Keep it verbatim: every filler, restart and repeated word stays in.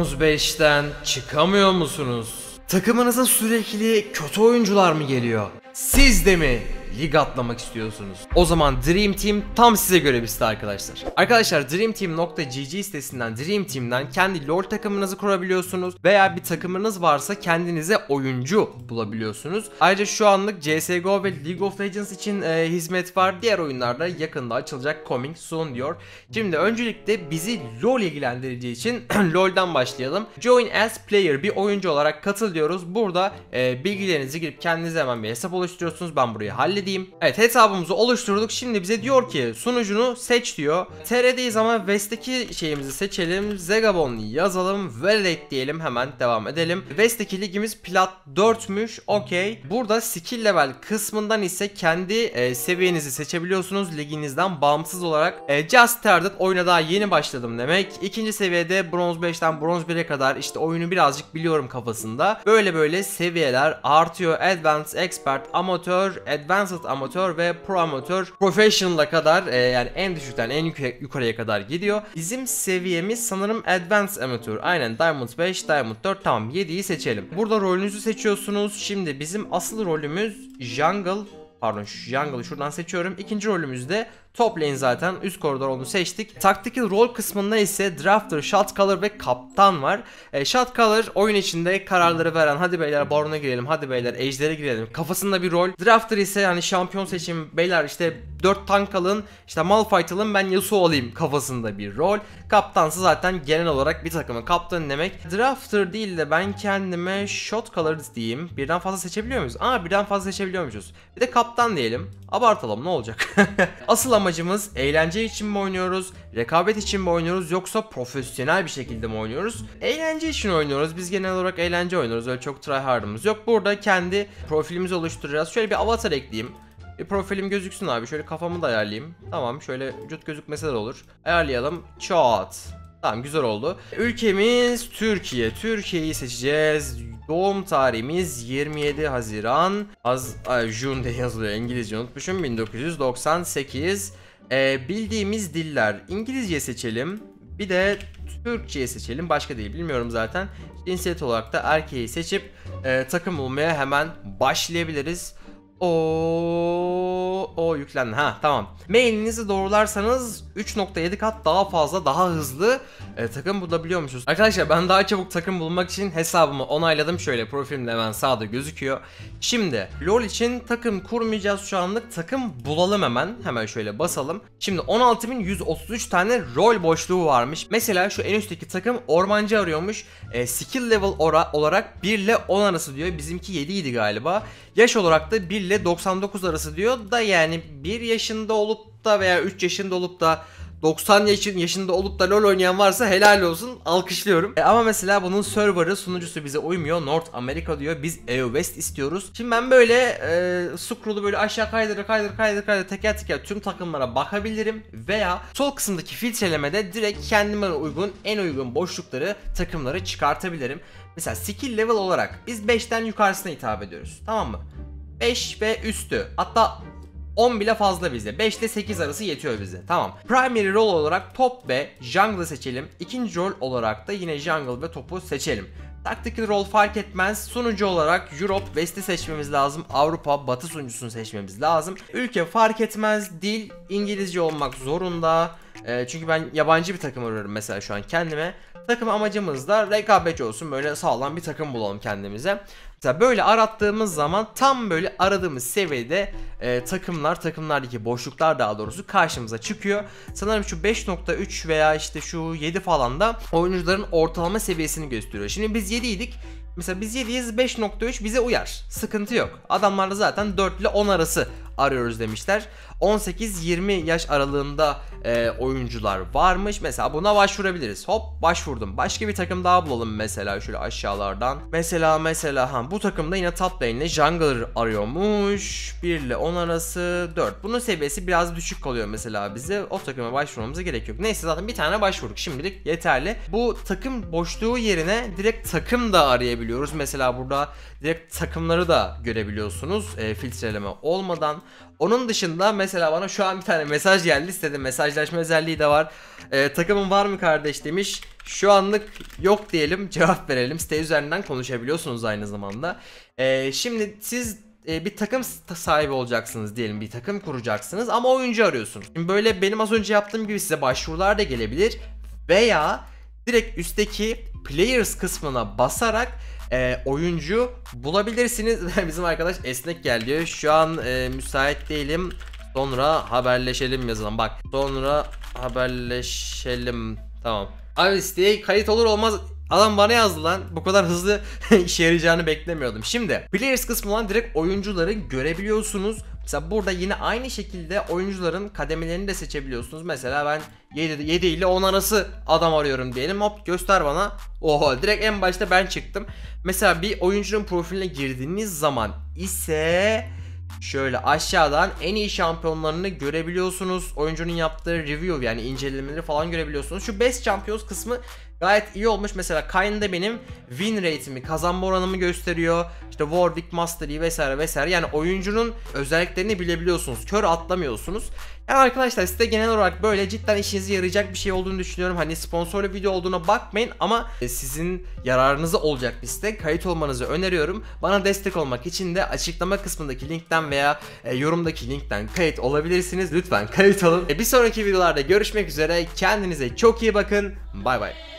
Bronz beşten çıkamıyor musunuz? Takımınıza sürekli kötü oyuncular mı geliyor? Siz de mi lig atlamak istiyorsunuz? O zaman Dream Team tam size göre bir site arkadaşlar. Arkadaşlar dreamteam nokta gg sitesinden, Dream Team'den kendi LoL takımınızı kurabiliyorsunuz veya bir takımınız varsa kendinize oyuncu bulabiliyorsunuz. Ayrıca şu anlık C S G O ve League of Legends için e, hizmet var. Diğer oyunlarda yakında açılacak, coming soon diyor. Şimdi öncelikle bizi LoL ilgilendireceği için LoL'dan başlayalım. Join as player, bir oyuncu olarak katıl diyoruz. Burada e, bilgilerinizi girip kendinize hemen bir hesap oluşturuyorsunuz. Ben burayı halledeyim. Evet, hesabımızı oluşturduk. Şimdi bize diyor ki sunucunu seç diyor. T R'deyiz ama West'teki şeyimizi seçelim. Zegabon yazalım. Validate diyelim. Hemen devam edelim. West'teki ligimiz plat dörtmüş. Okey. Burada skill level kısmından ise kendi e, seviyenizi seçebiliyorsunuz. Liginizden bağımsız olarak. E, just started. Oyuna daha yeni başladım demek. İkinci seviyede bronz beşten bronz bire kadar işte oyunu birazcık biliyorum kafasında. Böyle böyle seviyeler artıyor. Advanced, Expert, Amatör, Advanced Amatör ve Pro Amatör, Professional'a kadar e, yani en düşükten en yukarıya kadar gidiyor. Bizim seviyemiz sanırım Advanced Amatör. Aynen, Diamond beş, Diamond dört. Tamam, yediyi seçelim. Burada rolünüzü seçiyorsunuz. Şimdi bizim asıl rolümüz Jungle. Pardon, Jungle'ı şuradan seçiyorum. İkinci rolümüzde top lane, zaten üst koridor onu seçtik. Tactical rol kısmında ise Drafter, Shot Caller ve Kaptan var. E, Shot Caller oyun içinde kararları veren, hadi beyler Baron'a girelim, hadi beyler Ejder'e girelim kafasında bir rol. Drafter ise yani şampiyon seçim, beyler işte dört tank alın, işte Malphite alın, ben Yasuo alayım kafasında bir rol. Kaptansı zaten genel olarak bir takımın kaptanı demek. Drafter değil de ben kendime Shot Caller diyeyim. Birden fazla seçebiliyor muyuz? Aa, birden fazla seçebiliyormuşuz. Bir de kaptan diyelim. Abartalım, ne olacak? Asıl amacımız eğlence için mi oynuyoruz, rekabet için mi oynuyoruz, yoksa profesyonel bir şekilde mi oynuyoruz? Eğlence için oynuyoruz. Biz genel olarak eğlence oynuyoruz. Öyle çok tryhard'ımız yok. Burada kendi profilimizi oluşturacağız. Şöyle bir avatar ekleyeyim. Bir profilim gözüksün abi. Şöyle kafamı da ayarlayayım. Tamam, şöyle vücut gözükmese de olur. Ayarlayalım. Çat. Tamam, güzel oldu. Ülkemiz Türkiye. Türkiye'yi seçeceğiz. Doğum tarihimiz yirmi yedi Haziran. Az ay, June diye yazılıyor. İngilizce unutmuşum. bin dokuz yüz doksan sekiz. Ee, bildiğimiz diller. İngilizce seçelim. Bir de Türkçe'yi seçelim. Başka değil, bilmiyorum zaten. Cinsiyet olarak da erkeği seçip e, takım bulmaya hemen başlayabiliriz. O o yüklendi. Ha, tamam. Mailinizi doğrularsanız üç nokta yedi kat daha fazla, daha hızlı e, takım bulabiliyormuşuz. Arkadaşlar, ben daha çabuk takım bulmak için hesabımı onayladım. Şöyle profilimde hemen sağda gözüküyor. Şimdi LoL için takım kurmayacağız şu anlık. Takım bulalım hemen. Hemen şöyle basalım. Şimdi on altı bin yüz otuz üç tane rol boşluğu varmış. Mesela şu en üstteki takım ormancı arıyormuş. E, skill level olarak bir ile on arası diyor. Bizimki yedi idi galiba. Yaş olarak da bir ile doksan dokuz arası diyor da, yani bir yaşında olup da veya üç yaşında olup da doksan yaşın yaşında olup da LoL oynayan varsa helal olsun, alkışlıyorum. E ama mesela bunun serverı, sunucusu bize uymuyor. North America diyor. Biz E U West istiyoruz. Şimdi ben böyle e, scroll'u böyle aşağı kaydır kaydır kaydır kaydır teker teker tüm takımlara bakabilirim veya sol kısımdaki filtrelemede direkt kendime uygun, en uygun boşlukları, takımları çıkartabilirim. Mesela skill level olarak biz beşten yukarısına hitap ediyoruz. Tamam mı? beş ve üstü. Hatta on bile fazla bize. beş ile sekiz arası yetiyor bize. Tamam. Primary rol olarak top ve jungle seçelim. İkinci rol olarak da yine jungle ve topu seçelim. Tactical rol fark etmez. Sunucu olarak Europe, West'i seçmemiz lazım. Avrupa, Batı sunucusunu seçmemiz lazım. Ülke fark etmez. Dil İngilizce olmak zorunda. E, çünkü ben yabancı bir takım arıyorum mesela şu an kendime. Takım amacımız da rekabetçi olsun. Böyle sağlam bir takım bulalım kendimize. Mesela böyle arattığımız zaman tam böyle aradığımız seviyede e, takımlar, takımlardaki boşluklar daha doğrusu karşımıza çıkıyor. Sanırım şu beş nokta üç veya işte şu yedi falan da oyuncuların ortalama seviyesini gösteriyor. Şimdi biz yedi idik. Mesela biz yediyiz, beş nokta üç bize uyar. Sıkıntı yok. Adamlarda zaten dört ile on arası arıyoruz demişler. on sekiz yirmi yaş aralığında e, oyuncular varmış. Mesela buna başvurabiliriz. Hop, başvurdum. Başka bir takım daha bulalım mesela şöyle aşağılardan. Mesela mesela ha, bu takımda yine top lane'le jungler arıyormuş. bir ile on arası dört. Bunun seviyesi biraz düşük kalıyor mesela bize. O takıma başvurmamıza gerek yok. Neyse, zaten bir tane başvurduk. Şimdilik yeterli. Bu takım boşluğu yerine direkt takım da arayabiliyoruz. Mesela burada direkt takımları da görebiliyorsunuz. E, filtreleme olmadan. tamam. Onun dışında mesela bana şu an bir tane mesaj geldi, istedim, mesajlaşma özelliği de var. Ee, takımın var mı kardeş demiş. Şu anlık yok diyelim, cevap verelim. Site üzerinden konuşabiliyorsunuz aynı zamanda. Ee, şimdi siz e, bir takım sahibi olacaksınız diyelim, bir takım kuracaksınız ama oyuncu arıyorsunuz. Şimdi böyle benim az önce yaptığım gibi size başvurular da gelebilir veya direkt üstteki players kısmına basarak e, oyuncu bulabilirsiniz. Bizim arkadaş esnek gel diyor. Şu an e, müsait değilim. Sonra haberleşelim yazalım. Bak, sonra haberleşelim. Tamam. Abi siteye kayıt olur olmaz adam bana yazdı lan. Bu kadar hızlı işe yarayacağını beklemiyordum. Şimdi players kısmından direkt oyuncuları görebiliyorsunuz. Mesela burada yine aynı şekilde oyuncuların kademelerini de seçebiliyorsunuz. Mesela ben yedi ile on arası adam arıyorum diyelim. Hop göster bana. Oho, direkt en başta ben çıktım. Mesela bir oyuncunun profiline girdiğiniz zaman ise şöyle aşağıdan en iyi şampiyonlarını görebiliyorsunuz. Oyuncunun yaptığı review, yani incelemeleri falan görebiliyorsunuz. Şu best champions kısmı gayet iyi olmuş. Mesela Kayn'da benim win rate'imi, kazanma oranımı gösteriyor. İşte Warwick, Mastery vesaire vesaire. Yani oyuncunun özelliklerini bilebiliyorsunuz. Kör atlamıyorsunuz. Yani arkadaşlar site genel olarak böyle, cidden işinize yarayacak bir şey olduğunu düşünüyorum. Hani sponsorlu video olduğuna bakmayın ama sizin yararınıza olacak bir site. Kayıt olmanızı öneriyorum. Bana destek olmak için de açıklama kısmındaki linkten veya e, yorumdaki linkten kayıt olabilirsiniz. Lütfen kayıt olun. E, bir sonraki videolarda görüşmek üzere. Kendinize çok iyi bakın. Bay bay.